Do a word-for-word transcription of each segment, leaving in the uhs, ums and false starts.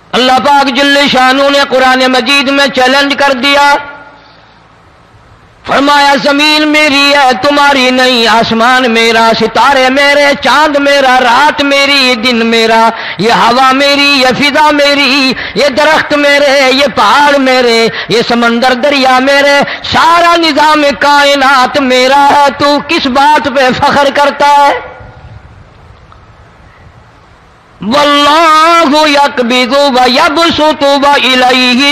اللہ پاک جل شانہ نے قرآن مجید میں چیلنج کر دیا، فرمایا زمین میری ہے تمہاری نہیں، آسمان میرا، ستارے میرے، چاند میرا، رات میری، دن میرا، یہ ہوا میری، یہ فضا میری، یہ درخت میرے، یہ پہاڑ میرے، یہ سمندر دریا میرے، سارا نظام کائنات میرا ہے، تو کس بات پہ فخر کرتا ہے؟ واللہ یقبض ویبسط والیہ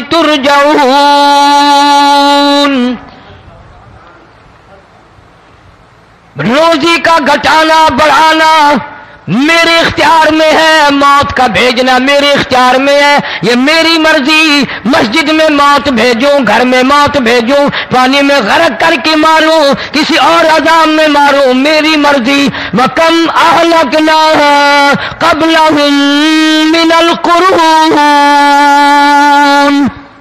ترجعون، روزی کا گھٹانا بڑھانا میرے اختیار میں ہے، موت کا بھیجنا میرے اختیار میں ہے، یہ میری مرضی، مسجد میں موت بھیجوں، گھر میں موت بھیجوں، پانی میں غرق کر کے ماروں، کسی اور عذاب میں ماروں، میری مرضی۔ وَكَمْ أَهْلَكْنَا قَبْلَهُمْ مِنَ الْقُرُونِ،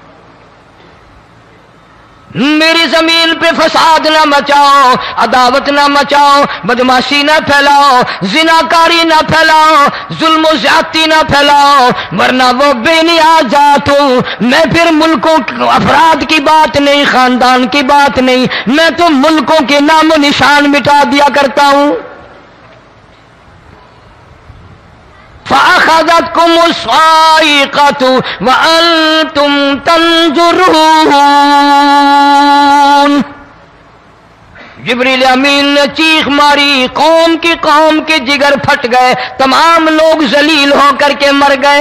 میری زمین پہ فساد نہ مچاؤ، عداوت نہ مچاؤ، بدماشی نہ پھیلاؤ، زناکاری نہ پھیلاؤ، ظلم و زیادتی نہ پھیلاؤ، ورنہ وہ بے نیاز ذات ہوں۔ میں پھر ملکوں افراد کی بات نہیں، خاندان کی بات نہیں، میں تو ملکوں کے نام و نشان مٹا دیا کرتا ہوں۔ فَأَخَذَتْكُمُ الصَّاعِقَةُ وَأَنْتُمْ تَنْظُرُونَ، جبریل امین نے چیخ ماری، قوم کی قوم کے جگر پھٹ گئے، تمام لوگ ذلیل ہو کر کے مر گئے۔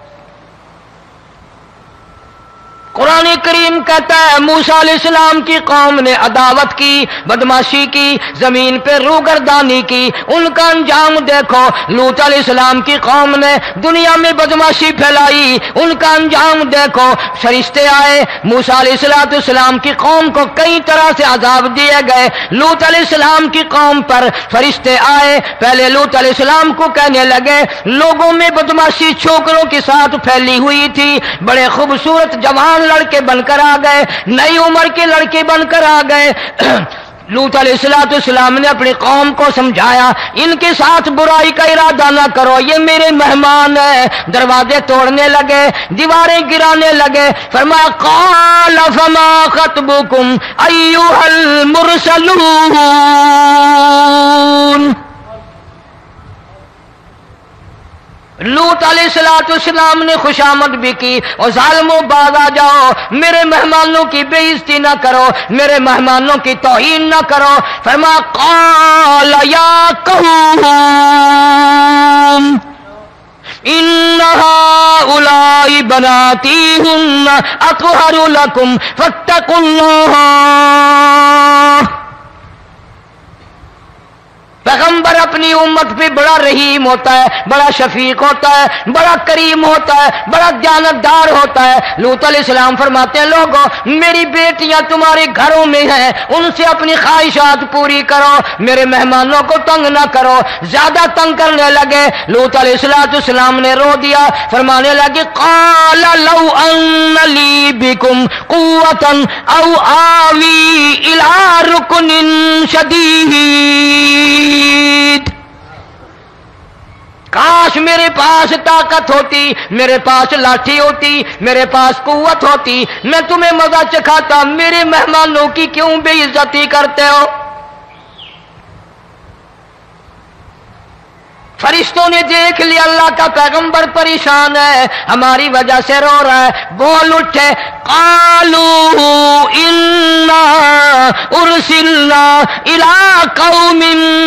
قرآن کریم کہتا ہے موسیٰ علیہ السلام کی قوم نے عداوت کی، بدماشی کی، زمین پہ روگردانی کی، ان کا انجام دیکھو۔ لوط علیہ السلام کی قوم نے دنیا میں بدماشی پھیلائی، ان کا انجام دیکھو۔ فرشتے آئے، موسیٰ علیہ السلام کی قوم کو کئی طرح سے عذاب دیے گئے۔ لوط علیہ السلام کی قوم پر فرشتے آئے، پہلے لوط علیہ السلام کو کہنے لگے، لوگوں میں بدماشی چھوکروں کے ساتھ پھیلی ہوئی تھی، بڑے خوبصورت جوان لڑکے بن کر آ گئے، نئی عمر کے لڑکے بن کر آ گئے۔ لوط علیہ السلام نے اپنی قوم کو سمجھایا، ان کے ساتھ برائی کا ارادہ نہ کرو، یہ میرے مہمان ہیں۔ دروازے توڑنے لگے، دیواریں گرانے لگے، فرمایا قال فما خطبکم ایھا المرسلون، لوط علیہ السلام نے خوشامد بھی کی، اور ظالموں باز آ جاؤ، میرے مہمانوں کی بے عزتی نہ کرو، میرے مہمانوں کی توہین نہ کرو۔ فرمایا قال یا قوم ان هؤلاء بناتی ہن اطہر لکم فاتقوا اللہ۔ پیغمبر اپنی امت پہ بڑا رحیم ہوتا ہے، بڑا شفیق ہوتا ہے، بڑا کریم ہوتا ہے، بڑا دیانتدار ہوتا ہے۔ لوط علیہ السلام فرماتے ہیں لوگوں میری بیٹیاں تمہارے گھروں میں ہیں، ان سے اپنی خواہشات پوری کرو، میرے مہمانوں کو تنگ نہ کرو۔ زیادہ تنگ کرنے لگے، لوط علیہ السلام نے رو دیا، فرمانے لگے قال لو ان لی بکم قوۃ او آوی الی رکن شدید، کاش میرے پاس طاقت ہوتی، میرے پاس لاٹھی ہوتی، میرے پاس قوت ہوتی، میں تمہیں مزہ چکھاتا، میرے مہمانوں کی کیوں بے عزتی کرتے ہو؟ فرشتوں نے دیکھ لیا اللہ کا پیغمبر پریشان ہے، ہماری وجہ سے رو رہا ہے، بول اٹھے قالوا انا ارسلنا الی قوم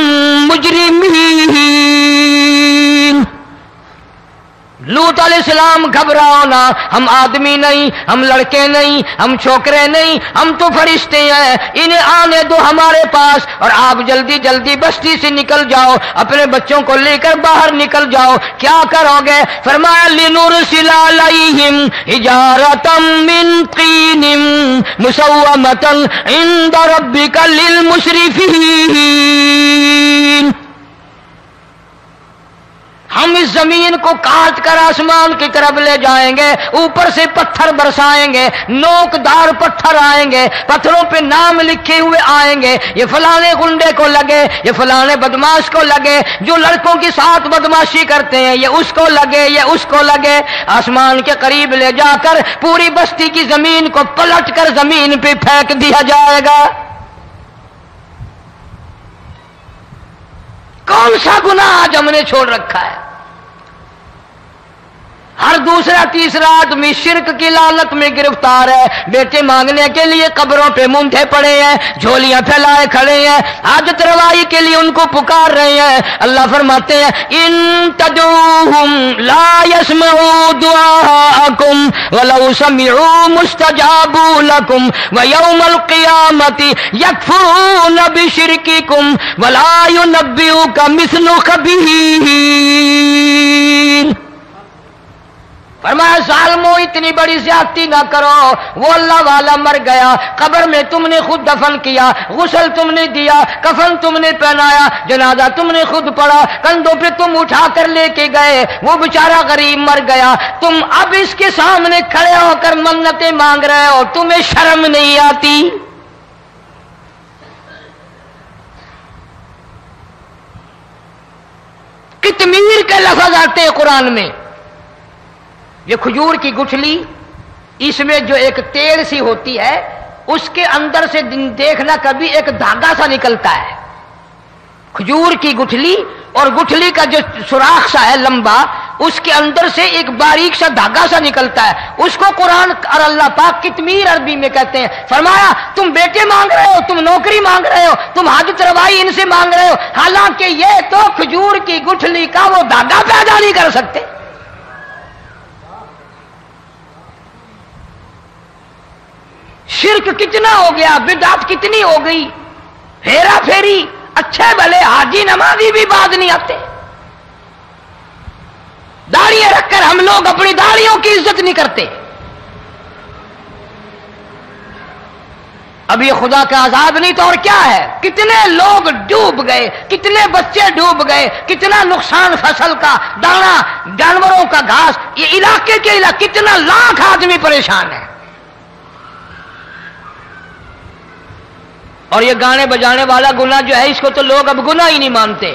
مجرمین۔ لوط علیہ السلام گھبراؤ نہ، ہم آدمی نہیں، ہم لڑکے نہیں، ہم چھوکرے نہیں، ہم تو فرشتے ہیں، انہیں آنے دو ہمارے پاس، اور آپ جلدی جلدی بستی سے نکل جاؤ، اپنے بچوں کو لے کر باہر نکل جاؤ۔ کیا کرو گے؟ فرمایا لنرسل علیہم حجارۃ من طین مسومۃ عند ربک للمسرفین۔ ہم اس زمین کو کاٹ کر آسمان کی طرف لے جائیں گے، اوپر سے پتھر برسائیں گے، نوک دار پتھر آئیں گے، پتھروں پہ نام لکھے ہوئے آئیں گے، یہ فلانے گنڈے کو لگے، یہ فلانے بدماش کو لگے، جو لڑکوں کے ساتھ بدماشی کرتے ہیں یہ اس کو لگے، یہ اس کو لگے۔ آسمان کے قریب لے جا کر پوری بستی کی زمین کو پلٹ کر زمین پہ پھینک دیا جائے گا۔ کون سا گناہ آج ہم نے چھوڑ رکھا ہے؟ ہر دوسرا تیسرا آدمی شرک کی لعنت میں گرفتار ہے، بیٹے مانگنے کے لیے قبروں پہ مونٹھے پڑے ہیں، جھولیاں پھیلائے کھڑے ہیں، حاجت روائی کے لیے ان کو پکار رہے ہیں۔ اللہ فرماتے ہیں ان تدعوہم لا يسمعوا دعاءکم ولو سمعوا مستجابوا لکم ویوم القیامت یکفرون بشرککم ولا ینبئک مثل خبیر۔ فرمایا ظالمو اتنی بڑی زیادتی نہ کرو، وہ اللہ والا مر گیا، قبر میں تم نے خود دفن کیا، غسل تم نے دیا، کفن تم نے پہنایا، جنازہ تم نے خود پڑھا، کندھوں پہ تم اٹھا کر لے کے گئے، وہ بیچارہ غریب مر گیا، تم اب اس کے سامنے کھڑے ہو کر منتیں مانگ رہے ہو، تمہیں شرم نہیں آتی؟ قطمیر کے لفظ آتے ہیں قرآن میں۔ یہ کھجور کی گٹھلی، اس میں جو ایک تیل سی ہوتی ہے، اس کے اندر سے دیکھنا کبھی ایک دھاگا سا نکلتا ہے۔ کھجور کی گٹھلی اور گٹھلی کا جو سوراخ سا ہے لمبا، اس کے اندر سے ایک باریک سا دھاگا سا نکلتا ہے، اس کو قرآن اور اللہ پاک قطمیر عربی میں کہتے ہیں۔ فرمایا تم بیٹے مانگ رہے ہو، تم نوکری مانگ رہے ہو، تم حاجت روائی ان سے مانگ رہے ہو، حالانکہ یہ تو کھجور کی گٹھلی کا وہ دھاگا پیدا نہیں کر سکتے۔ شرک کتنا ہو گیا، بدعت کتنی ہو گئی، ہیرا پھیری، اچھے بھلے حاجی نمازی بھی بعد نہیں آتے۔ داڑیاں رکھ کر ہم لوگ اپنی داڑیوں کی عزت نہیں کرتے۔ اب یہ خدا کا عذاب نہیں تو اور کیا ہے؟ کتنے لوگ ڈوب گئے، کتنے بچے ڈوب گئے، کتنا نقصان فصل کا، دانا، جانوروں کا گھاس، یہ علاقے کے علاقے کتنا لاکھ آدمی پریشان ہے۔ اور یہ گانے بجانے والا گناہ جو ہے، اس کو تو لوگ اب گناہ ہی نہیں مانتے۔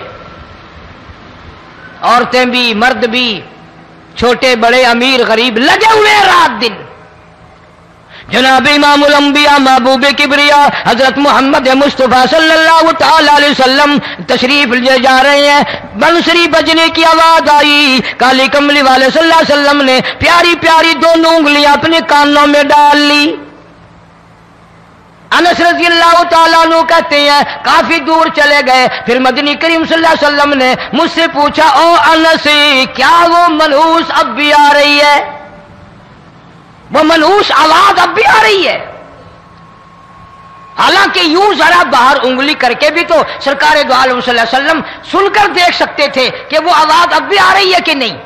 عورتیں بھی، مرد بھی، چھوٹے بڑے، امیر غریب، لگے ہوئے رات دن۔ جناب امام الانبیاء محبوب کبریا حضرت محمد مصطفیٰ صلی اللہ تعالی علیہ وسلم تشریف لے جا رہے ہیں، بنسری بجنے کی آواز آئی، کالی کملی والے صلی اللہ علیہ وسلم نے پیاری پیاری دونوں انگلیاں اپنے کانوں میں ڈال لی۔ انس رضی اللہ تعالیٰ عنہ کہتے ہیں کافی دور چلے گئے، پھر مدنی کریم صلی اللہ علیہ وسلم نے مجھ سے پوچھا او انس، کیا وہ منحوس اب بھی آ رہی ہے؟ وہ منحوس آواز اب بھی آ رہی ہے؟ حالانکہ یوں ذرا باہر انگلی کر کے بھی تو سرکار دو عالم صلی اللہ علیہ وسلم سن کر دیکھ سکتے تھے کہ وہ آواز اب بھی آ رہی ہے کہ نہیں۔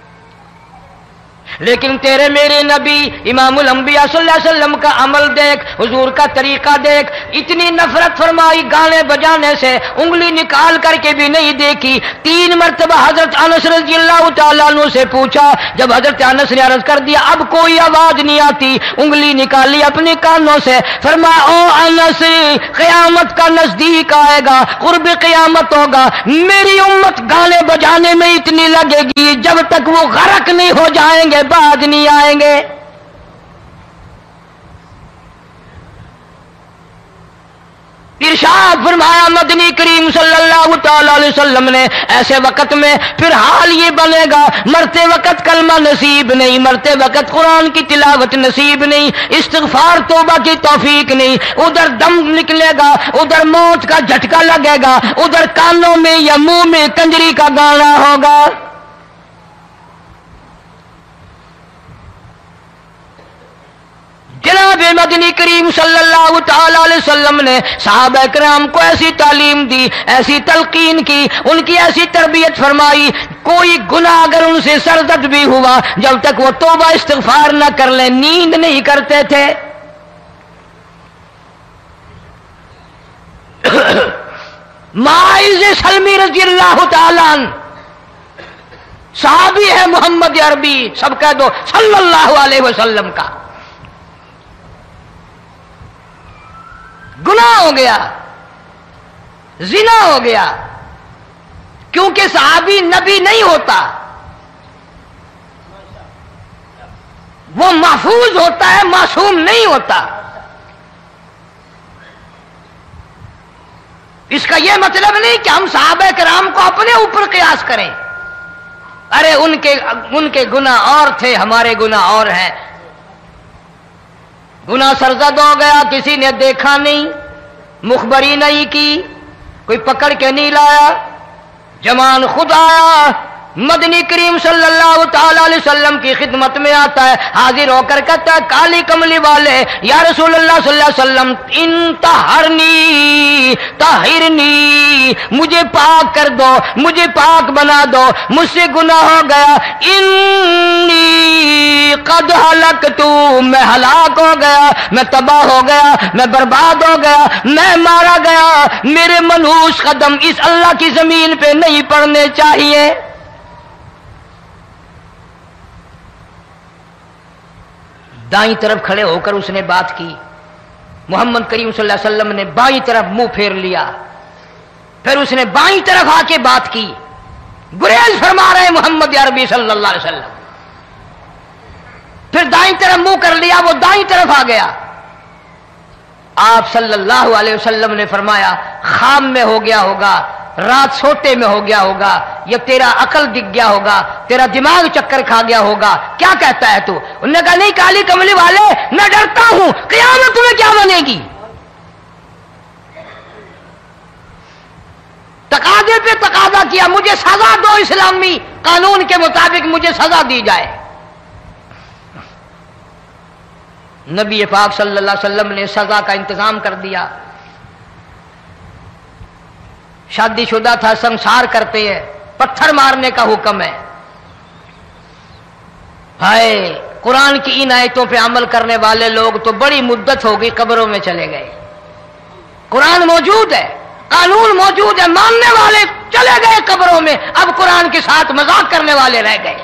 لیکن تیرے میرے نبی امام الانبیاء صلی اللہ علیہ وسلم کا عمل دیکھ، حضور کا طریقہ دیکھ، اتنی نفرت فرمائی گانے بجانے سے، انگلی نکال کر کے بھی نہیں دیکھی۔ تین مرتبہ حضرت انس رضی اللہ تعالیٰ عنہ سے پوچھا، جب حضرت انس نے عرض کر دیا اب کوئی آواز نہیں آتی، انگلی نکالی اپنے کانوں سے، فرمایا او انس، قیامت کا نزدیک آئے گا، قرب قیامت ہوگا، میری امت گانے بجانے میں اتنی لگے گی جب تک وہ غرق نہیں ہو جائیں گے بعد نہیں آئیں گے۔ ارشاد فرمایا مدنی کریم صلی اللہ تعالی علیہ وسلم نے ایسے وقت میں پھر حال یہ بنے گا، مرتے وقت کلمہ نصیب نہیں، مرتے وقت قرآن کی تلاوت نصیب نہیں، استغفار توبہ کی توفیق نہیں، ادھر دم نکلے گا، ادھر موت کا جھٹکا لگے گا، ادھر کانوں میں یا منہ میں کنجری کا گانا ہوگا۔ جناب مدنی کریم صلی اللہ تعالی علیہ وسلم نے صحابہ کرام کو ایسی تعلیم دی، ایسی تلقین کی، ان کی ایسی تربیت فرمائی، کوئی گناہ اگر ان سے سرزد بھی ہوا جب تک وہ توبہ استغفار نہ کر لیں نیند نہیں کرتے تھے۔ ماعز سلمی رضی اللہ تعالی عنہ صحابی ہے محمد عربی، سب کہہ دو صلی اللہ علیہ وسلم کا، گناہ ہو گیا، زنا ہو گیا، کیونکہ صحابی نبی نہیں ہوتا، وہ محفوظ ہوتا ہے، معصوم نہیں ہوتا۔ اس کا یہ مطلب نہیں کہ ہم صحابہ کرام کو اپنے اوپر قیاس کریں، ارے ان کے ان کے گناہ اور تھے، ہمارے گناہ اور ہیں۔ گناہ سرزد ہو گیا، کسی نے دیکھا نہیں، مخبری نہیں کی، کوئی پکڑ کے نہیں لایا، جمان خود آیا، مدنی کریم صلی اللہ تعالی علیہ وسلم کی خدمت میں آتا ہے، حاضر ہو کر کہتا ہے کالی کملی والے یا رسول اللہ صلی اللہ علیہ وسلم انطہرنی طہرنی، مجھے پاک کر دو، مجھے پاک بنا دو، مجھ سے گناہ ہو گیا، انی قد ہلکت، میں ہلاک ہو گیا، میں تباہ ہو گیا، میں برباد ہو گیا، میں مارا گیا، میرے منحوس قدم اس اللہ کی زمین پہ نہیں پڑنے چاہیے۔ دائیں طرف کھڑے ہو کر اس نے بات کی، محمد کریم صلی اللہ علیہ وسلم نے بائیں طرف منہ پھیر لیا، پھر اس نے بائیں طرف آ کے بات کی، گریز فرما رہے محمد عربی صلی اللہ علیہ وسلم، پھر دائیں طرف منہ کر لیا، وہ دائیں طرف آ گیا۔ آپ صلی اللہ علیہ وسلم نے فرمایا خواب میں ہو گیا ہوگا، رات سوتے میں ہو گیا ہوگا، یا تیرا عقل دکھ گیا ہوگا، تیرا دماغ چکر کھا گیا ہوگا، کیا کہتا ہے تو؟ انہوں نے کہا نہیں کالی کملی والے، میں ڈرتا ہوں قیامت تمہیں کیا بنے گی، تقاضے پہ تقاضا کیا، مجھے سزا دو، اسلامی قانون کے مطابق مجھے سزا دی جائے۔ نبی پاک صلی اللہ علیہ وسلم نے سزا کا انتظام کر دیا۔ شادی شدہ تھا، سنسار کرتے ہیں، پتھر مارنے کا حکم ہے۔ ہائے قرآن کی ان آیتوں پہ عمل کرنے والے لوگ تو بڑی مدت ہو گئی قبروں میں چلے گئے۔ قرآن موجود ہے، قانون موجود ہے، ماننے والے چلے گئے قبروں میں، اب قرآن کے ساتھ مذاق کرنے والے رہ گئے۔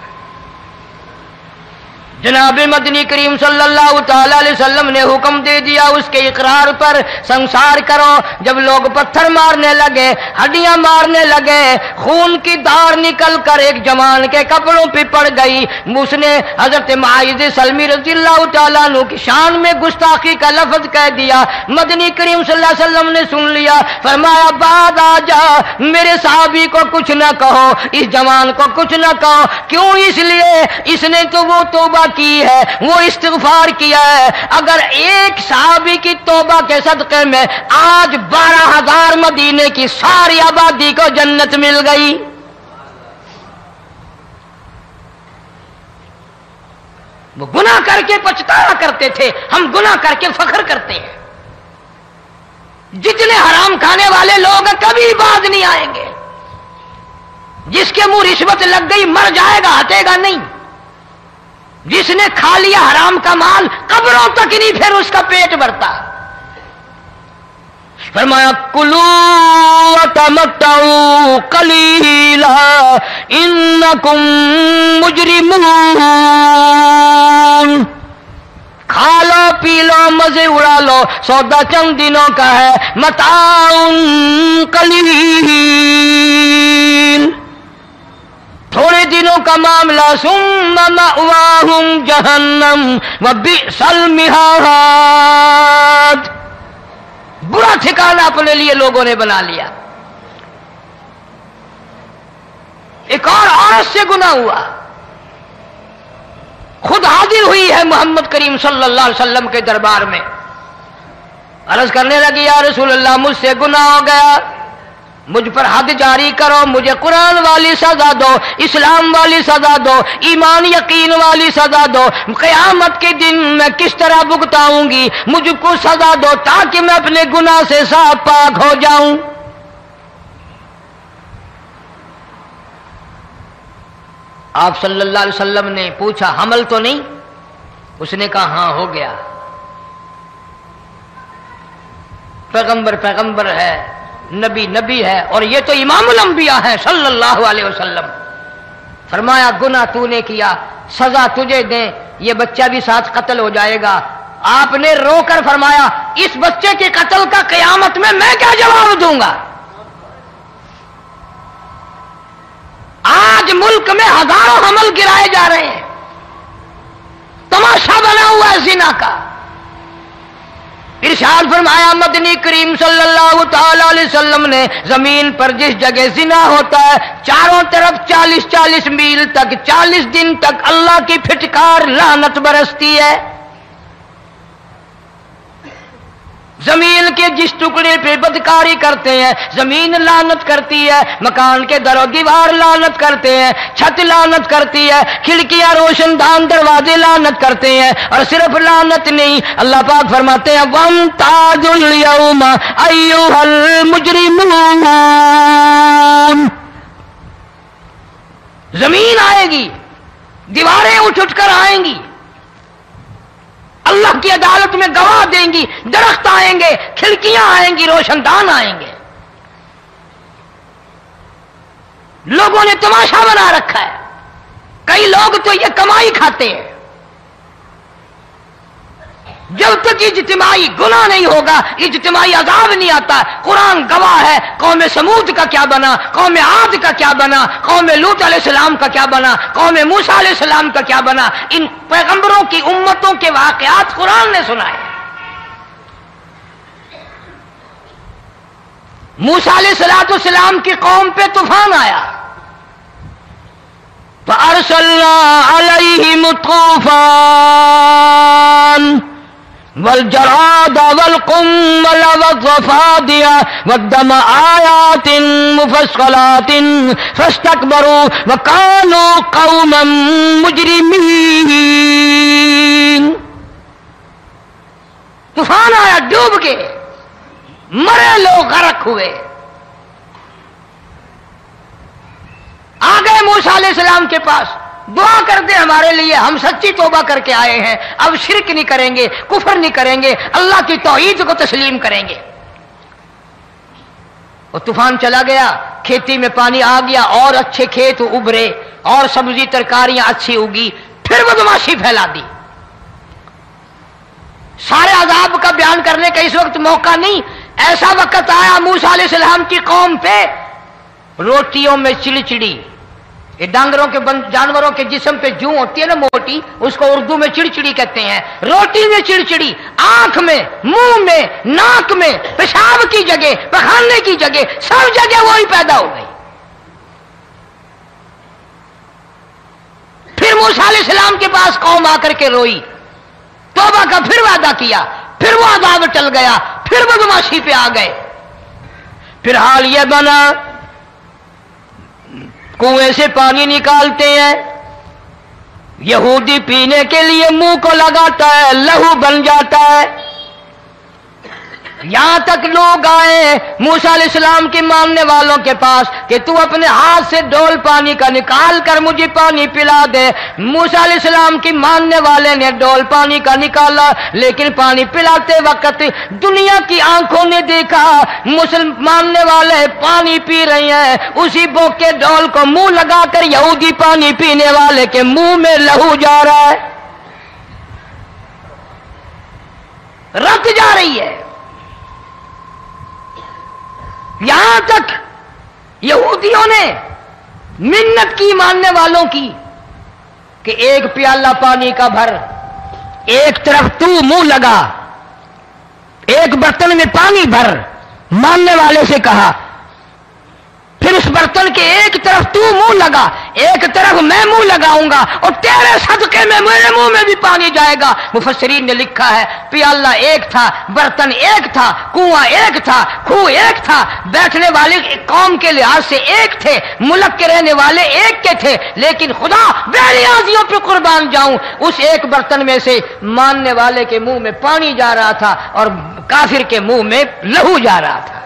جناب مدنی کریم صلی اللہ تعالی علیہ وسلم نے حکم دے دیا اس کے اقرار پر سنسار کرو۔ جب لوگ پتھر مارنے لگے، ہڈیاں مارنے لگے، خون کی دھار نکل کر ایک جوان کے کپڑوں پہ پڑ گئی، اس نے حضرت معاذ سلمی رضی اللہ تعالیٰ عنہ کی شان میں گستاخی کا لفظ کہہ دیا۔ مدنی کریم صلی اللہ علیہ وسلم نے سن لیا، فرمایا بعد آ جا، میرے صحابی کو کچھ نہ کہو، اس جوان کو کچھ نہ کہو۔ کیوں؟ اس لیے اس نے تو وہ توبہ کی ہے، وہ استغفار کیا ہے۔ اگر ایک صحابی کی توبہ کے صدقے میں آج بارہ ہزار مدینے کی ساری آبادی کو جنت مل گئی۔ وہ گناہ کر کے پچھتایا کرتے تھے، ہم گناہ کر کے فخر کرتے ہیں۔ جتنے حرام کھانے والے لوگ ہیں کبھی باز نہیں آئیں گے۔ جس کے منہ رشوت لگ گئی مر جائے گا، ہٹے گا نہیں۔ جس نے کھا لیا حرام کا مال قبروں تک نہیں پھر اس کا پیٹ بھرتا۔ فرمایا کلو وتمتعوا قلیلا انکم مجرمون، کھا لو پی لو مزے اڑا لو، سودا چند دنوں کا ہے، متاع قلیل، تھوڑے دنوں کا معاملہ، ثم مأواہم جہنم وبئس المہاد، برا ٹھکانہ اپنے لیے لوگوں نے بنا لیا۔ ایک اور عورت سے گناہ ہوا، خود حاضر ہوئی ہے محمد کریم صلی اللہ علیہ وسلم کے دربار میں، عرض کرنے لگی یا رسول اللہ مجھ سے گناہ ہو گیا، مجھ پر حد جاری کرو، مجھے قرآن والی سزا دو، اسلام والی سزا دو، ایمان یقین والی سزا دو، قیامت کے دن میں کس طرح بھگتاؤں گی، مجھ کو سزا دو تاکہ میں اپنے گناہ سے صاف پاک ہو جاؤں۔ آپ صلی اللہ علیہ وسلم نے پوچھا حمل تو نہیں؟ اس نے کہا ہاں ہو گیا۔ پیغمبر پیغمبر ہے، نبی نبی ہے، اور یہ تو امام الانبیاء ہے صلی اللہ علیہ وسلم۔ فرمایا گناہ تو نے کیا، سزا تجھے دیں، یہ بچہ بھی ساتھ قتل ہو جائے گا۔ آپ نے رو کر فرمایا اس بچے کے قتل کا قیامت میں میں کیا جواب دوں گا؟ آج ملک میں ہزاروں حمل گرائے جا رہے ہیں، تماشا بنا ہوا ہے زنا کا۔ ارشاد فرمایا مدنی کریم صلی اللہ تعالی علیہ وسلم نے زمین پر جس جگہ زنا ہوتا ہے چاروں طرف چالیس چالیس میل تک چالیس دن تک اللہ کی پھٹکار لعنت برستی ہے۔ زمین کے جس ٹکڑے پہ بدکاری کرتے ہیں زمین لعنت کرتی ہے، مکان کے در و دیوار لعنت کرتے ہیں، چھت لعنت کرتی ہے، کھڑکیاں روشن دان دروازے لعنت کرتے ہیں، اور صرف لعنت نہیں، اللہ پاک فرماتے ہیں وَامْتَازُوا الْيَوْمَ أَيُّهَا الْمُجْرِمُونَ۔ زمین آئے گی، دیواریں اٹھ اٹھ کر آئیں گی، اللہ کی عدالت میں گواہ دیں گی، درخت آئیں گے، کھڑکیاں آئیں گی، روشن دان آئیں گے۔ لوگوں نے تماشا بنا رکھا ہے، کئی لوگ تو یہ کمائی کھاتے ہیں۔ جب تک اجتماعی گناہ نہیں ہوگا اجتماعی عذاب نہیں آتا۔ قرآن گواہ ہے، قوم سمود کا کیا بنا، قوم عاد کا کیا بنا، قوم لوط علیہ السلام کا کیا بنا، قوم موسیٰ علیہ السلام کا کیا بنا۔ ان پیغمبروں کی امتوں کے واقعات قرآن نے سنائے۔ موسیٰ علیہ السلام کی قوم پہ طوفان آیا، فَأَرْسَلْنَا عَلَيْهِمُ الطُّوفَانَ والجراد والقمل والضفادع والدم آيات مفصلات فاستكبروا وكانوا قوما مجرمين۔ طوفان آیا، ڈوب گئے، مرے لوگ غرق ہوئے۔ آ گئے موسیٰ علیہ السلام کے پاس، دعا کر دے ہمارے لیے، ہم سچی توبہ کر کے آئے ہیں، اب شرک نہیں کریں گے، کفر نہیں کریں گے، اللہ کی توحید کو تسلیم کریں گے۔ وہ طوفان چلا گیا، کھیتی میں پانی آ گیا، اور اچھے کھیت ابھرے، اور سبزی ترکاریاں اچھی اگی، پھر بدماشی پھیلا دی۔ سارے عذاب کا بیان کرنے کا اس وقت موقع نہیں، ایسا وقت آیا موسیٰ علیہ السلام کی قوم پہ روٹیوں میں چڑچڑی، یہ ڈانگروں کے جانوروں کے جسم پہ جوں ہوتی ہے نا موٹی، اس کو اردو میں چڑچڑی کہتے ہیں۔ روٹی میں چڑچڑی، آنکھ میں، منہ میں، ناک میں، پیشاب کی جگہ، پخانے کی جگہ، سب جگہ وہی پیدا ہو گئی۔ پھر موسیٰ علیہ السلام کے پاس قوم آ کر کے روئی، توبہ کا پھر وعدہ کیا، پھر وہ عذاب ٹل گیا، پھر بدماشی پہ آ گئے۔ پھر حال یہ بنا کنویں سے پانی نکالتے ہیں، یہودی پینے کے لیے منہ کو لگاتا ہے، لہو بن جاتا ہے۔ یہاں تک لوگ آئے موسیٰ علیہ السلام کے ماننے والوں کے پاس کہ تو اپنے ہاتھ سے ڈول پانی کا نکال کر مجھے پانی پلا دے۔ موسیٰ علیہ السلام کی ماننے والے نے ڈول پانی کا نکالا، لیکن پانی پلاتے وقت دنیا کی آنکھوں نے دیکھا مسلم ماننے والے پانی پی رہے ہیں، اسی بوک کے ڈول کو منہ لگا کر یہودی پانی پینے والے کے منہ میں لہو جا رہا ہے، رت جا رہی ہے۔ یہاں تک یہودیوں نے منت کی ماننے والوں کی کہ ایک پیالہ پانی کا بھر، ایک طرف تو منہ لگا، ایک برتن میں پانی بھر، ماننے والے سے کہا، پھر اس برتن کے ایک طرف تو منہ لگا، ایک طرف میں منہ لگاؤں گا، اور تیرے صدقے میں میرے منہ میں بھی پانی جائے گا۔ مفسرین نے لکھا ہے پیالہ ایک تھا، برتن ایک تھا، کنواں ایک تھا، کھو ایک تھا، بیٹھنے والے قوم کے لحاظ سے ایک تھے، ملک کے رہنے والے ایک کے تھے، لیکن خدا بے نیازیوں پہ قربان جاؤں، اس ایک برتن میں سے ماننے والے کے منہ میں پانی جا رہا تھا اور کافر کے منہ میں لہو جا رہا تھا۔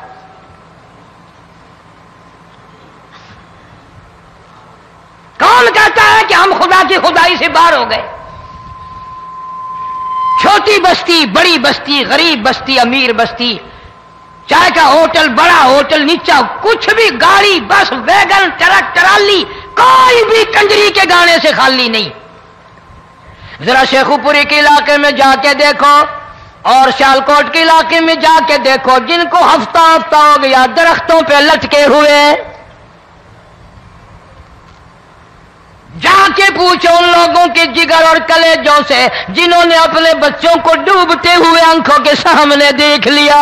کون کہتا ہے کہ ہم خدا کی خدائی سے باہر ہو گئے؟ چھوٹی بستی، بڑی بستی، غریب بستی، امیر بستی، چائے کا ہوٹل، بڑا ہوٹل، نیچا کچھ بھی، گاڑی، بس، ویگن، ٹرک، ٹرالی، کوئی بھی کنجری کے گانے سے خالی نہیں. ذرا شیخو پوری کے علاقے میں جا کے دیکھو اور سیالکوٹ کے علاقے میں جا کے دیکھو جن کو ہفتہ ہفتہ ہو گیا درختوں پہ لٹکے ہوئے، جا کے پوچھو ان لوگوں کے جگر اور کلیجوں سے جنہوں نے اپنے بچوں کو ڈوبتے ہوئے آنکھوں کے سامنے دیکھ لیا.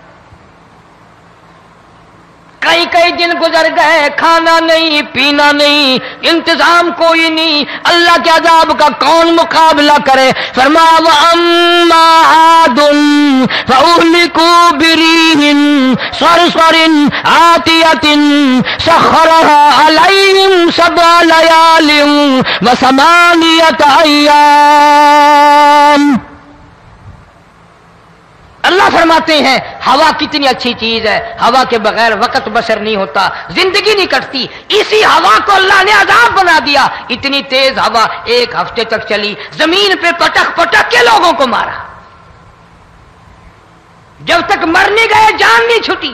کئی کئی دن گزر گئے، کھانا نہیں، پینا نہیں، انتظام کوئی نہیں، اللہ کے عذاب کا کون مقابلہ کرے؟ فرمایا وَأَمَّا عَادٌ فَأُهْلِكُوا بِرِيحٍ صَرْصَرٍ عَاتِيَةٍ سَخَّرَهَا عَلَيْهِمْ سَبْعَ لَيَالٍ وَثَمَانِيَةَ أَيَّامٍ. اللہ فرماتے ہیں ہوا کتنی اچھی چیز ہے، ہوا کے بغیر وقت بسر نہیں ہوتا، زندگی نہیں کٹتی. اسی ہوا کو اللہ نے عذاب بنا دیا. اتنی تیز ہوا ایک ہفتے تک چلی، زمین پہ پٹک پٹک کے لوگوں کو مارا، جب تک مر نہیں گئے جان نہیں چھٹی.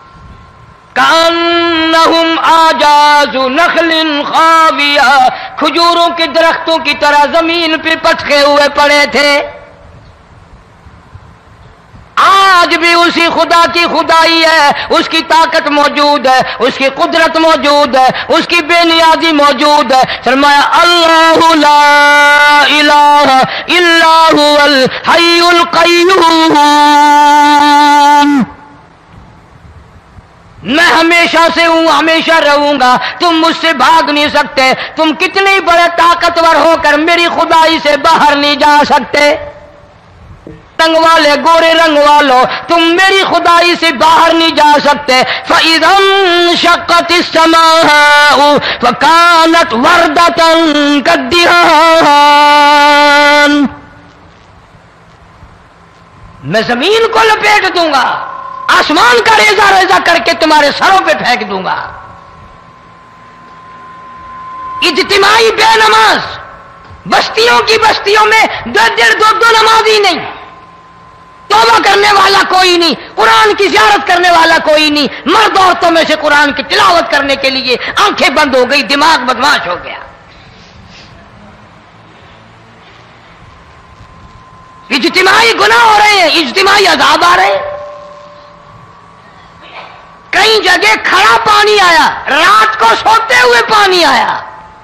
کأنہم اعجاز نخل خاویہ، کھجوروں کے درختوں کی طرح زمین پہ پٹکے ہوئے پڑے تھے. آج بھی اسی خدا کی خدائی ہے، اس کی طاقت موجود ہے، اس کی قدرت موجود ہے، اس کی بے نیازی موجود ہے. فرمایا اللہ لا الہ الا هو الحی القیوم. میں ہمیشہ سے ہوں، ہمیشہ رہوں گا، تم مجھ سے بھاگ نہیں سکتے. تم کتنے بڑے طاقتور ہو کر میری خدائی سے باہر نہیں جا سکتے. رنگ والے، گورے رنگ والو، تم میری خدائی سے باہر نہیں جا سکتے. فَإِذَا انشَقَّتِ السَّمَاءُ فَكَانَتْ وَرْدَةً كَالدِّهَانِ. میں زمین کو لپیٹ دوں گا، آسمان کا ریزہ ریزہ کر کے تمہارے سروں پہ پھینک دوں گا. اجتماعی بے نماز، بستیوں کی بستیوں میں دو ڈیڑھ دو دو نمازی نہیں، توبہ کرنے والا کوئی نہیں، قرآن کی زیارت کرنے والا کوئی نہیں. مرد عورتوں میں سے قرآن کی تلاوت کرنے کے لیے آنکھیں بند ہو گئی، دماغ بدماش ہو گیا. اجتماعی گناہ ہو رہے ہیں، اجتماعی عذاب آ رہے ہیں. کئی جگہ کھڑا پانی آیا، رات کو سوتے ہوئے پانی آیا.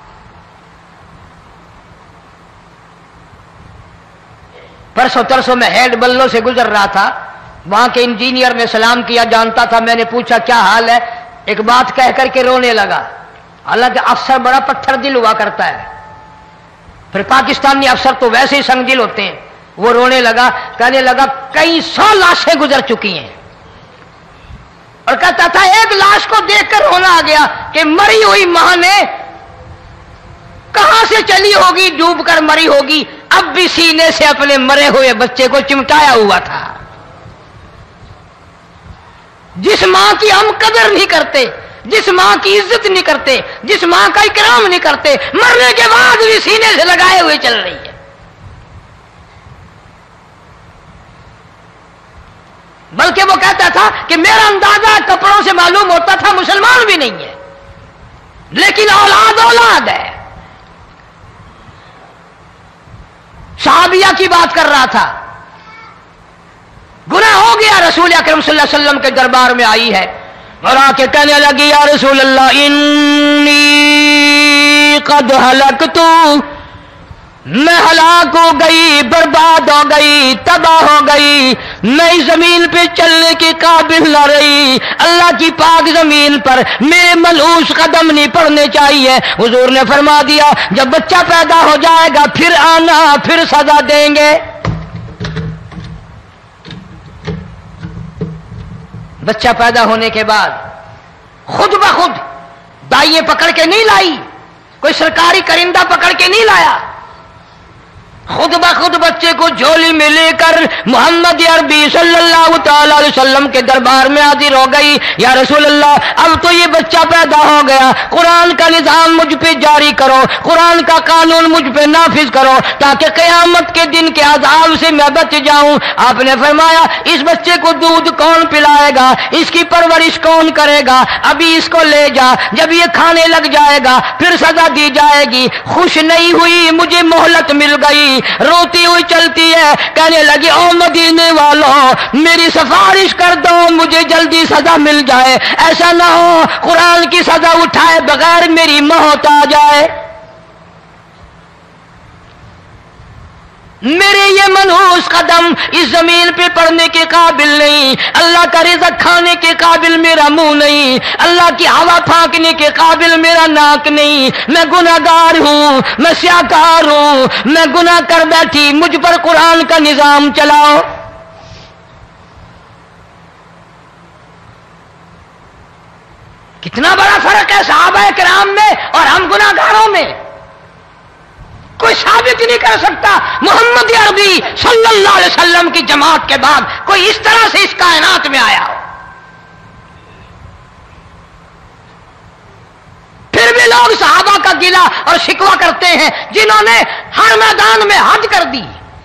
پرسوں ترسوں میں ہیڈ بلوں سے گزر رہا تھا، وہاں کے انجینئر نے سلام کیا، جانتا تھا. میں نے پوچھا کیا حال ہے؟ ایک بات کہہ کر کے رونے لگا. حالانکہ افسر بڑا پتھر دل ہوا کرتا ہے، پھر پاکستانی افسر تو ویسے ہی سنگ دل ہوتے ہیں. وہ رونے لگا، کہنے لگا کئی سو لاشیں گزر چکی ہیں، اور کہتا تھا ایک لاش کو دیکھ کر رونا آ گیا کہ مری ہوئی ماں نے کہاں سے چلی ہوگی، ڈوب کر مری ہوگی، اب بھی سینے سے اپنے مرے ہوئے بچے کو چمٹایا ہوا تھا. جس ماں کی ہم قدر نہیں کرتے، جس ماں کی عزت نہیں کرتے، جس ماں کا اکرام نہیں کرتے، مرنے کے بعد بھی سینے سے لگائے ہوئے چل رہی ہے. بلکہ وہ کہتا تھا کہ میرا اندازہ کپڑوں سے معلوم ہوتا تھا مسلمان بھی نہیں ہے، لیکن اولاد اولاد ہے. صحابیہ کی بات کر رہا تھا، گناہ ہو گیا، رسول اکرم صلی اللہ علیہ وسلم کے دربار میں آئی ہے اور آ کے کہنے لگی یا رسول اللہ انی قد ہلکت، میں ہلاک ہو گئی، برباد ہو گئی، تباہ ہو گئی، میں زمین پہ چلنے کے قابل نہ رہی. اللہ کی پاک زمین پر میرے ملعوس قدم نہیں پڑنے چاہیے. حضور نے فرما دیا جب بچہ پیدا ہو جائے گا پھر آنا، پھر سزا دیں گے. بچہ پیدا ہونے کے بعد خود بخود دائیں پکڑ کے نہیں لائی، کوئی سرکاری کرندہ پکڑ کے نہیں لایا. خود بخود بچے کو جھولی میں لے کر محمد عربی صلی اللہ تعالی علیہ وسلم کے دربار میں حاضر ہو گئی. یا رسول اللہ اب تو یہ بچہ پیدا ہو گیا, قرآن کا نظام مجھ پہ جاری کرو, قرآن کا قانون مجھ پہ نافذ کرو تاکہ قیامت کے دن کے عذاب سے میں بچ جاؤں. آپ نے فرمایا اس بچے کو دودھ کون پلائے گا, اس کی پرورش کون کرے گا, ابھی اس کو لے جا, جب یہ کھانے لگ جائے گا پھر سزا دی جائے گی. خوش نہیں ہوئی, مجھے مہلت مل گئی, روتی ہوئی چلتی ہے, کہنے لگی او مدینے والوں میری سفارش کر دو, مجھے جلدی سزا مل جائے, ایسا نہ ہو قرآن کی سزا اٹھائے بغیر میری موت آ جائے. میرے یہ منحوس قدم اس زمین پہ پڑنے کے قابل نہیں, اللہ کا رزق کھانے کے قابل میرا منہ نہیں, اللہ کی ہوا پھانکنے کے قابل میرا ناک نہیں, میں گناہگار ہوں, میں سیاکار ہوں, میں گناہ کر بیٹھی, مجھ پر قرآن کا نظام چلاؤ. کتنا بڑا فرق ہے صحابہ کرام میں اور ہم گناہگاروں میں, کوئی ثابت نہیں کر سکتا. محمد عربی صلی اللہ علیہ وسلم کی جماعت کے بعد کوئی اس طرح سے اس کائنات میں آیا ہو. پھر بھی لوگ صحابہ کا گلہ اور شکوہ کرتے ہیں جنہوں نے ہر میدان میں حد کر دی.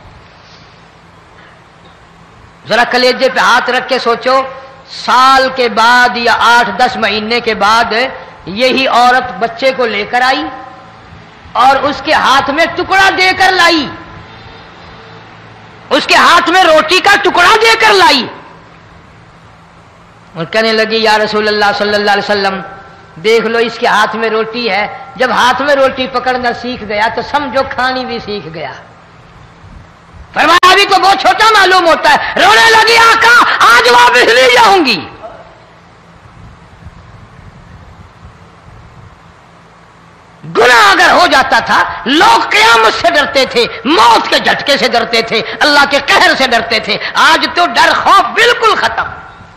ذرا کلیجے پہ ہاتھ رکھ کے سوچو, سال کے بعد یا آٹھ دس مہینے کے بعد یہی عورت بچے کو لے کر آئی اور اس کے ہاتھ میں ٹکڑا دے کر لائی, اس کے ہاتھ میں روٹی کا ٹکڑا دے کر لائی اور کہنے لگی یا رسول اللہ صلی اللہ علیہ وسلم دیکھ لو اس کے ہاتھ میں روٹی ہے, جب ہاتھ میں روٹی پکڑنا سیکھ گیا تو سمجھو کھانی بھی سیکھ گیا. فرمایا ابھی تو بہت چھوٹا معلوم ہوتا ہے. رونے لگی آقا آج واپس لے جاؤں گی. گناہ اگر ہو جاتا تھا لوگ قیامت سے ڈرتے تھے, موت کے جھٹکے سے ڈرتے تھے, اللہ کے قہر سے ڈرتے تھے. آج تو ڈر خوف بالکل ختم.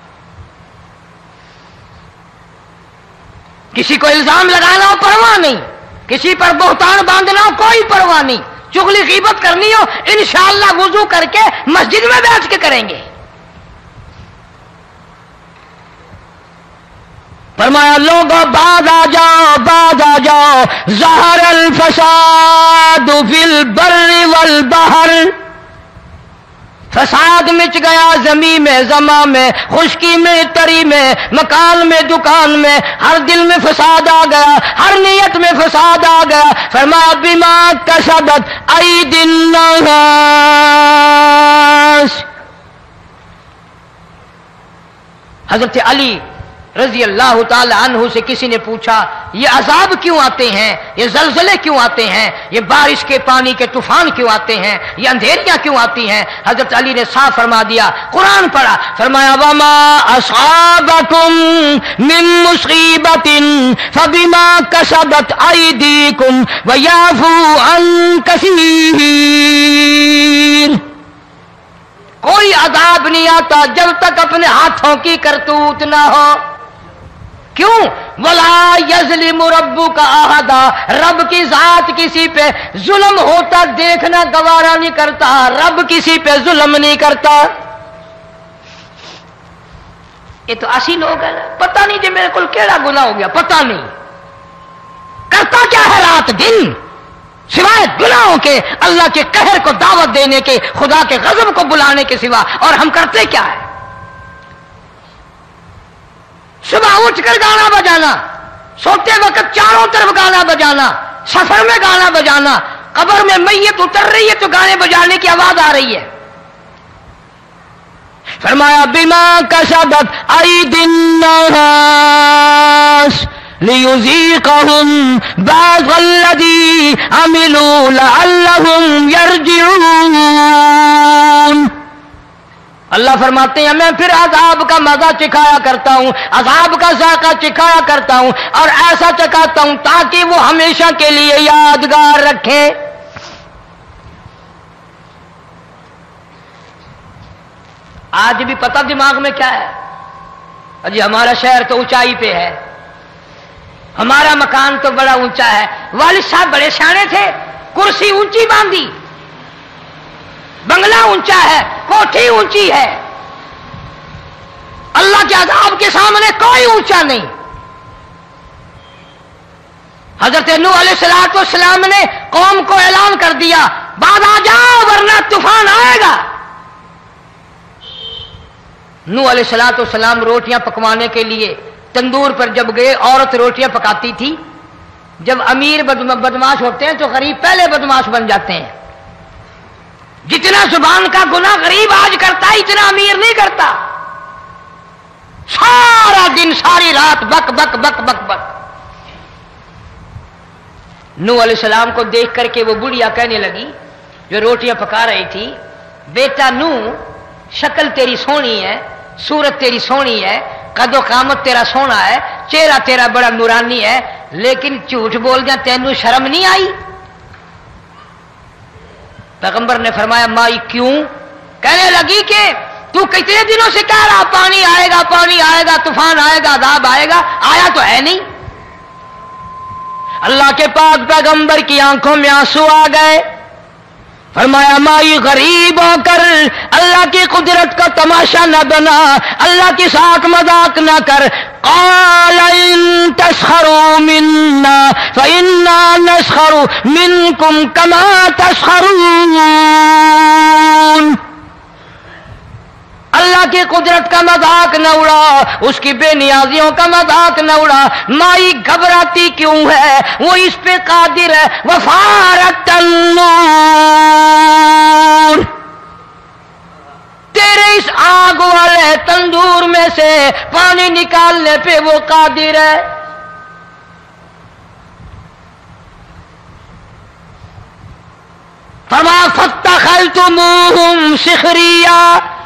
کسی کو الزام لگانا ہو پرواہ نہیں, کسی پر بہتان باندھنا ہو کوئی پرواہ نہیں, چغلی غیبت کرنی ہو انشاءاللہ وضو کر کے مسجد میں بیٹھ کے کریں گے. فرمایا لوگوں بعد آ جاؤ, بعد آ جاؤ, ظہر الفساد فی البر والبحر, فساد مچ گیا زمین میں, زماں میں, خشکی میں, تری میں, مکان میں, دکان میں, ہر دل میں فساد آ گیا, ہر نیت میں فساد آ گیا. فرمایا بما کسبت ایدی الناس. حضرت علی رضی اللہ تعالی عنہ سے کسی نے پوچھا یہ عذاب کیوں آتے ہیں, یہ زلزلے کیوں آتے ہیں, یہ بارش کے پانی کے طوفان کیوں آتے ہیں, یہ اندھیریاں کیوں آتی ہیں؟ حضرت علی نے صاف فرما دیا, قرآن پڑھا, فرمایا وما اصابکم من مصیبت فبما کسبت ایدیکم ویعفو عن کثیر. کوئی عذاب نہیں آتا جب تک اپنے ہاتھوں کی کرتوت نہ ہو. کیوں؟ ولا یظلم ربک احدا, رب کی ذات کسی پہ ظلم ہوتا دیکھنا گوارا نہیں کرتا, رب کسی پہ ظلم نہیں کرتا. یہ تو اسی لوگ ہیں, پتہ نہیں جی میرے کو کیڑا گناہ ہو گیا, پتہ نہیں کرتا کیا ہے رات دن سوائے گناہوں کے, اللہ کے قہر کو دعوت دینے کے, خدا کے غضب کو بلانے کے سوا. اور ہم کرتے کیا ہے؟ صبح اٹھ کر گانا بجانا, سوتے وقت چاروں طرف گانا بجانا, سفر میں گانا بجانا, قبر میں میت اتر رہی ہے تو گانے بجانے کی آواز آ رہی ہے. فرمایا بما کسبت ایدی الناس لیذیقہم بعض الذی عملوا لعلہم یرجعون. اللہ فرماتے ہیں میں پھر عذاب کا مزہ چکھایا کرتا ہوں, عذاب کا ذائقہ چکھایا کرتا ہوں, اور ایسا چکھاتا ہوں تاکہ وہ ہمیشہ کے لیے یادگار رکھے. آج بھی پتہ دماغ میں کیا ہے؟ جی ہمارا شہر تو اونچائی پہ ہے, ہمارا مکان تو بڑا اونچا ہے. والد صاحب بڑے سیانے تھے, کرسی اونچی باندھی, بنگلہ اونچا ہے، کوٹھی اونچی ہے، اللہ کے عذاب کے سامنے کوئی اونچا نہیں۔ حضرت نوح علیہ الصلوۃ والسلام نے قوم کو اعلان کر دیا بعد آ جاؤ ورنہ طوفان آئے گا۔ نوح علیہ الصلوۃ والسلام روٹیاں پکوانے کے لیے تندور پر جب گئے، عورت روٹیاں پکاتی تھی۔ جب امیر بدماش ہوتے ہیں تو غریب پہلے بدماش بن جاتے ہیں۔ جتنا زبان کا گناہ غریب آج کرتا ہے اتنا امیر نہیں کرتا۔ سارا دن ساری رات بک بک بک بک بک۔ نوح علیہ السلام کو دیکھ کر کے وہ بڑھیا کہنے لگی جو روٹیاں پکا رہی تھی، بیٹا نوح، شکل تیری سونی ہے، صورت تیری سونی ہے، قد و قامت تیرا سونا ہے، چہرہ تیرا بڑا نورانی ہے، لیکن جھوٹ بول جا تینوں شرم نہیں آئی؟ پیغمبر نے فرمایا مائی کیوں؟ کہنے لگی کہ تو کتنے دنوں سے کہہ رہا پانی آئے گا، پانی آئے گا، طوفان آئے گا، عذاب آئے گا، آیا تو ہے نہیں۔ اللہ کے پاک پیغمبر کی آنکھوں میں آنسو آ گئے، فرمایا مائی غریب ہو کر اللہ کی قدرت کا تماشا نہ بنا، اللہ کے ساتھ مذاق نہ کر۔ قال ان تسخروا منا فإنا نسخر منكم كما تسخرون۔ اللہ کی قدرت کا مذاق نہ اڑا، اس کی بے نیازیوں کا مذاق نہ اڑا۔ مائی گھبراتی کیوں ہے؟ وہ اس پہ قادر ہے۔ وفارت النور، تیرے اس آگ والے تندور میں سے پانی نکالنے پہ وہ قادر ہے۔ فما فاتخذتموہم سخریا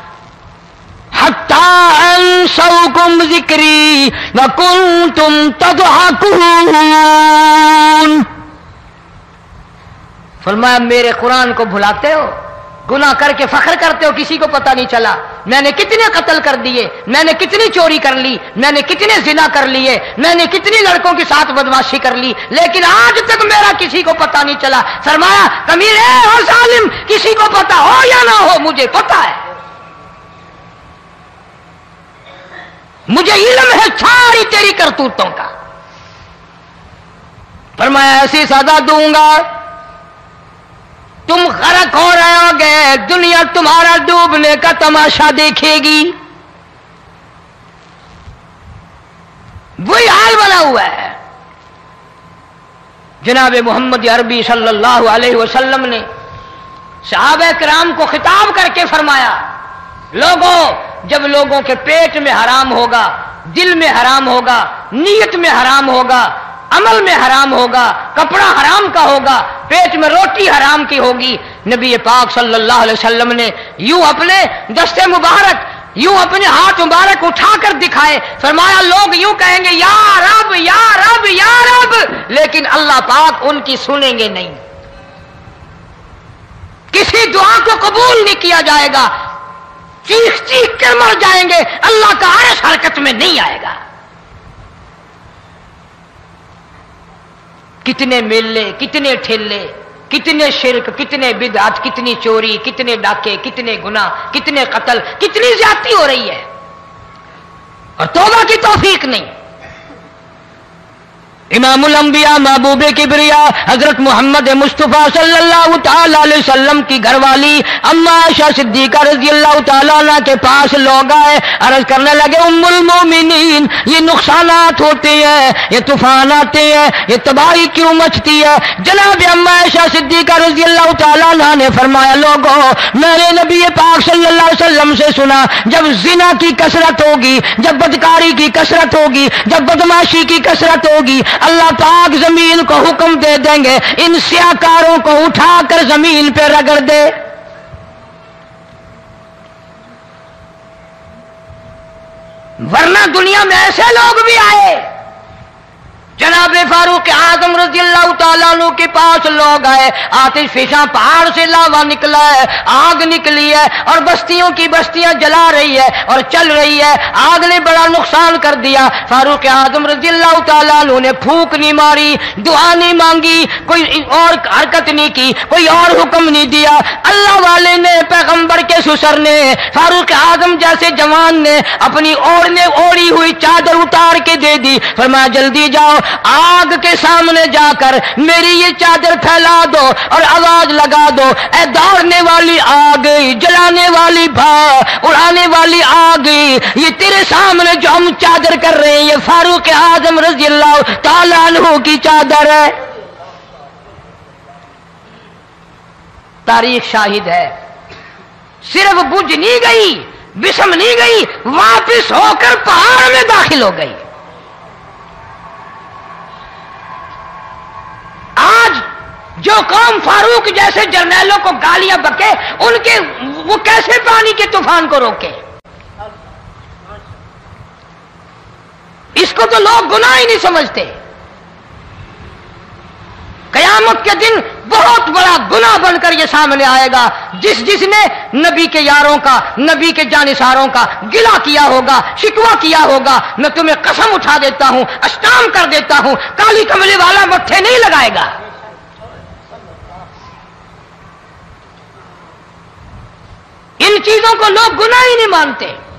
حتی انسوکم ذکری وکنتم تضحکون۔ فرمایا میرے قرآن کو بھلاتے ہو، گناہ کر کے فخر کرتے ہو، کسی کو پتہ نہیں چلا میں نے کتنے قتل کر دیے، میں نے کتنی چوری کر لی، میں نے کتنے زنا کر لیے، میں نے کتنی لڑکوں کے ساتھ بدماشی کر لی، لیکن آج تک میرا کسی کو پتہ نہیں چلا۔ فرمایا کمینے اور ظالم، کسی کو پتہ ہو یا نہ ہو مجھے پتہ ہے، مجھے علم ہے ساری تیری کرتوتوں کا۔ فرمایا ایسی سزا دوں گا تم غرق ہو رہے ہو گے، دنیا تمہارا ڈوبنے کا تماشا دیکھے گی۔ وہی حال بنا ہوا ہے۔ جناب محمد عربی صلی اللہ علیہ وسلم نے صحابہ کرام کو خطاب کر کے فرمایا لوگوں، جب لوگوں کے پیٹ میں حرام ہوگا، دل میں حرام ہوگا، نیت میں حرام ہوگا، عمل میں حرام ہوگا، کپڑا حرام کا ہوگا، پیٹ میں روٹی حرام کی ہوگی، نبی پاک صلی اللہ علیہ وسلم نے یوں اپنے دستے مبارک، یوں اپنے ہاتھ مبارک اٹھا کر دکھائے، فرمایا لوگ یوں کہیں گے یا رب یا رب یا رب، لیکن اللہ پاک ان کی سنیں گے نہیں، کسی دعا کو قبول نہیں کیا جائے گا، چیخ چیخ کر مر جائیں گے، اللہ کا عرش حرکت میں نہیں آئے گا۔ کتنے میلے، کتنے ٹھیلے، کتنے شرک، کتنے بدعت، کتنی چوری، کتنے ڈاکے، کتنے گناہ، کتنے قتل، کتنی زیادتی ہو رہی ہے اور توبہ کی توفیق نہیں۔ امام الانبیاء محبوب کبریا حضرت محمد مصطفیٰ صلی اللہ تعالی علیہ وسلم کی گھر والی اما عائشہ صدیقہ رضی اللہ تعالیٰ عنہ کے پاس لوگ آئے، عرض کرنے لگے ام المومنین یہ نقصانات ہوتے ہیں، یہ طوفان آتے ہیں، یہ تباہی کیوں مچتی ہے؟ جناب اما عائشہ صدیقہ رضی اللہ تعالیٰ عنہ نے فرمایا لوگوں، میں نے نبی پاک صلی اللہ علیہ وسلم سے سنا جب زنا کی کثرت ہوگی، جب بدکاری کی کثرت ہوگی، جب بدماشی کی کثرت ہوگی، اللہ پاک زمین کو حکم دے دیں گے ان سیاکاروں کو اٹھا کر زمین پہ رگڑ دے۔ ورنہ دنیا میں ایسے لوگ بھی آئے जनाब फारूक आजम रजी अल्लाह तआला अन्हु के पास लोग आए, आतिश फिशा पहाड़ से लावा निकला है, आग निकली है और बस्तियों की बस्तियां जला रही है और चल रही है। आग ने बड़ा नुकसान कर दिया। फारूक आजम रजी अल्लाह तआला अन्हु ने फूंक नहीं मारी, दुआ नहीं मांगी, कोई और हरकत नहीं की, कोई और हुक्म नहीं दिया। अल्लाह वाले ने, पैगंबर के ससुर ने, फारूक आजम जैसे जवान ने अपनी ओढ़ने ओढ़ी हुई चादर उतार के दे दी। फरमाया जल्दी जाओ, आग के सामने जाकर मेरी ये चादर फैला दो और आवाज लगा दो, ए दौड़ने वाली आग, जलाने वाली भा, उड़ाने वाली आग, ये तेरे सामने जो हम चादर कर रहे हैं ये फारूक आजम रज़ी अल्लाह ताला अन्हु की चादर है। तारीख शाहिद है। सिर्फ बुझ नहीं गई, विषम नहीं गई, वापिस होकर पहाड़ में दाखिल हो गई। आज जो कौम फारूक जैसे जर्नैलों को गालियां बके, उनके वो कैसे पानी के तूफान को रोके? इसको तो लोग गुनाह ही नहीं समझते। कयामत के दिन बहुत बड़ा गुनाह बनकर ये सामने आएगा। जिस जिसने नबी के यारों का, नबी के जानिसारों का गिला किया होगा, शिकवा किया होगा, मैं तुम्हें कसम उठा देता हूं, अस्ताम कर देता हूं, काली कमली वाला मत्थे नहीं लगाएगा। इन चीजों को लोग गुनाह ही नहीं मानते।